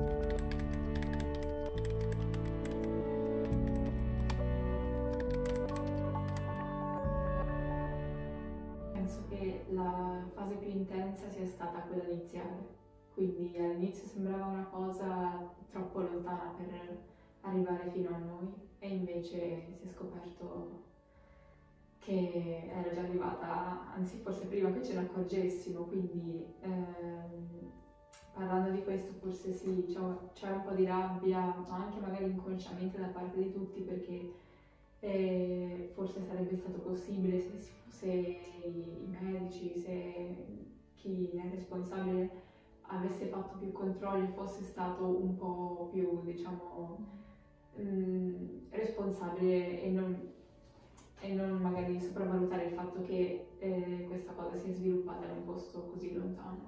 Penso che la fase più intensa sia stata quella iniziale, quindi all'inizio sembrava una cosa troppo lontana per arrivare fino a noi e invece si è scoperto che era già arrivata, anzi forse prima che ce ne accorgessimo, quindi parlando di questo forse sì, c'era un po' di rabbia, ma anche magari inconsciamente da parte di tutti perché forse sarebbe stato possibile se i medici, se chi è responsabile avesse fatto più controlli, fosse stato un po' più, diciamo, responsabile e non magari sopravvalutare il fatto che questa cosa si è sviluppata in un posto così lontano.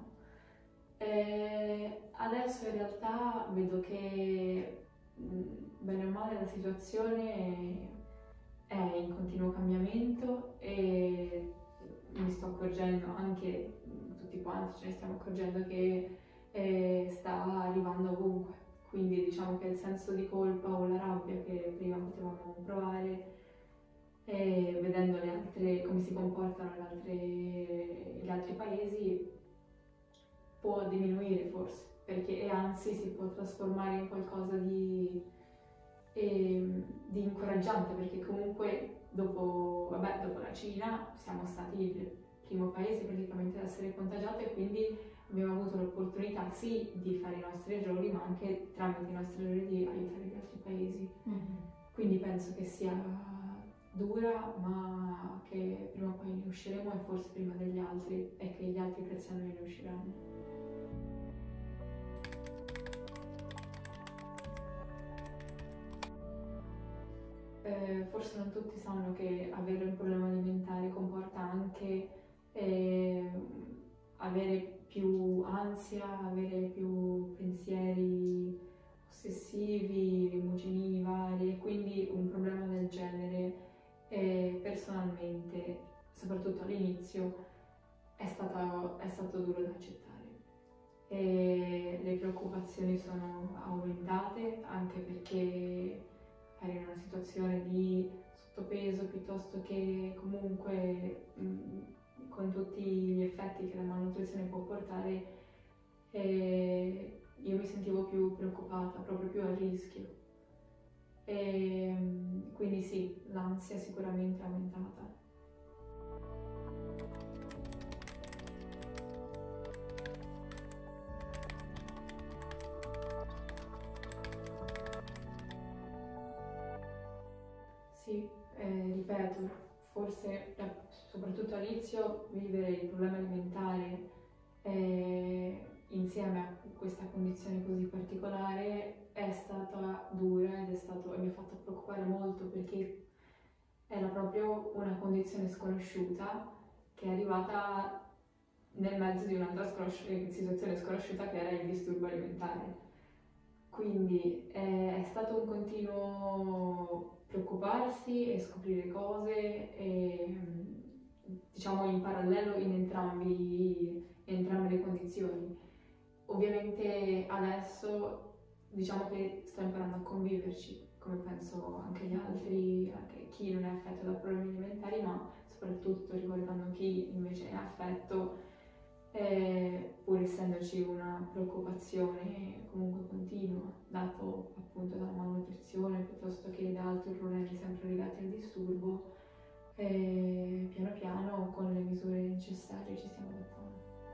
Adesso in realtà vedo che bene o male la situazione è in continuo cambiamento e mi sto accorgendo anche, tutti quanti ce ne stiamo accorgendo che sta arrivando ovunque, quindi diciamo che il senso di colpa o la rabbia che prima potevamo provare vedendo come si comportano gli altri paesi può diminuire forse, perché e anzi si può trasformare in qualcosa di incoraggiante, perché comunque dopo la Cina siamo stati il primo paese praticamente ad essere contagiato e quindi abbiamo avuto l'opportunità sì di fare i nostri errori, ma anche tramite i nostri errori di aiutare gli altri paesi. Quindi penso che sia dura, ma che prima o poi ne usciremo e forse prima degli altri e che gli altri grazie a noi ne usciranno. Forse non tutti sanno che avere un problema alimentare comporta anche avere più ansia, avere più pensieri ossessivi, rimuginii vari, e quindi un problema del genere personalmente, soprattutto all'inizio, è stato duro da accettare. E le preoccupazioni sono aumentate anche perché eri in una situazione di sottopeso piuttosto che comunque con tutti gli effetti che la malnutrizione può portare, io mi sentivo più preoccupata, proprio più a rischio. Quindi sì, l'ansia sicuramente è aumentata. Sì, ripeto, forse soprattutto all'inizio vivere il problema alimentare insieme a questa condizione così particolare è stata dura e mi ha fatto preoccupare molto perché era proprio una condizione sconosciuta che è arrivata nel mezzo di un'altra situazione sconosciuta che era il disturbo alimentare. Quindi è stato un continuo preoccuparsi e scoprire cose e diciamo in parallelo in entrambe le condizioni. Ovviamente adesso diciamo che sto imparando a conviverci, come penso anche gli altri, anche chi non è affetto da problemi alimentari, ma soprattutto riguardando chi invece è affetto, pur essendoci una preoccupazione comunque continua, dato appunto dalla malnutrizione piuttosto che da altri problemi sempre legati al disturbo, piano piano con le misure necessarie ci stiamo adattando.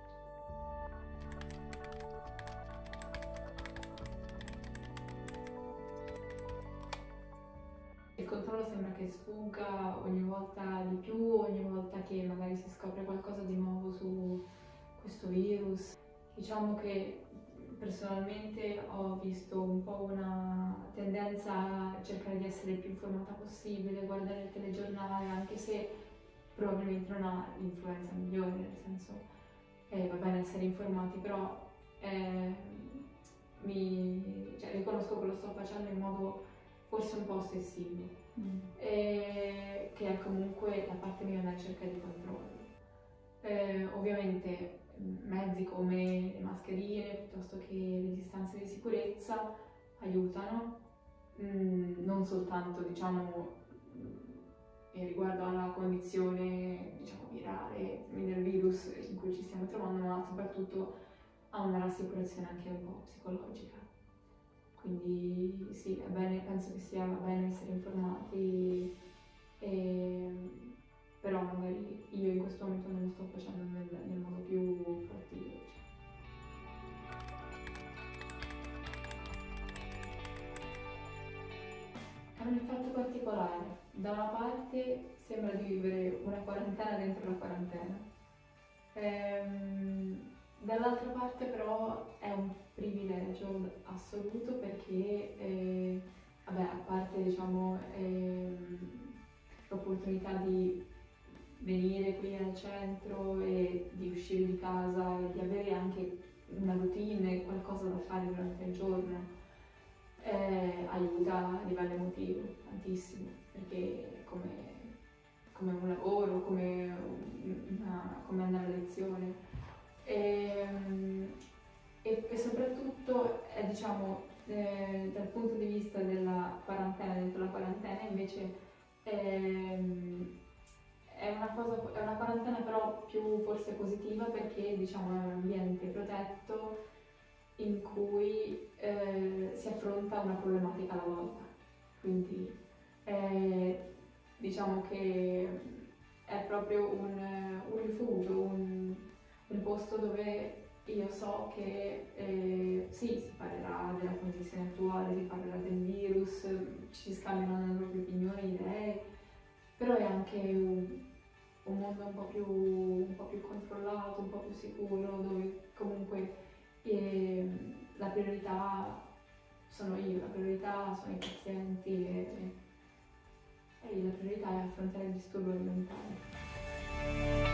Il controllo sembra che sfugga ogni volta di più, ogni volta che magari si scopre qualcosa di nuovo su questo virus. Diciamo che personalmente ho visto un po' una tendenza a cercare di essere il più informata possibile, guardare il telegiornale, anche se probabilmente non ha l'influenza migliore, nel senso va bene essere informati, però riconosco che lo sto facendo in modo forse un po' ossessivo, che è comunque la parte mia nella ricerca di controllo. Ovviamente mezzi come le mascherine piuttosto che le distanze di sicurezza aiutano, non soltanto diciamo riguardo alla condizione diciamo virale del virus in cui ci stiamo trovando, ma soprattutto a una rassicurazione anche un po' psicologica. Quindi sì, è bene, penso che sia bene essere informati, però magari io in questo momento non lo sto facendo nel modo più proattivo. Diciamo. È un effetto particolare. Da una parte sembra di vivere una quarantena dentro la quarantena, dall'altra parte però è un privilegio assoluto perché, vabbè, a parte diciamo, l'opportunità di venire qui al centro e di uscire di casa e di avere anche una routine, qualcosa da fare durante il giorno, aiuta a livello emotivo tantissimo, perché come un lavoro, come andare a lezione. E soprattutto, diciamo, dal punto di vista della quarantena, dentro la quarantena invece è una quarantena però più forse positiva perché diciamo è un ambiente protetto in cui si affronta una problematica alla volta. Quindi diciamo che è proprio un rifugio, un posto dove io so che sì, si parlerà della condizione attuale, si parlerà del virus, ci si scambiano le proprie opinioni, idee, però è anche un mondo un po' più controllato, un po' più sicuro, dove comunque la priorità sono io, la priorità sono i pazienti e la priorità è affrontare il disturbo alimentare.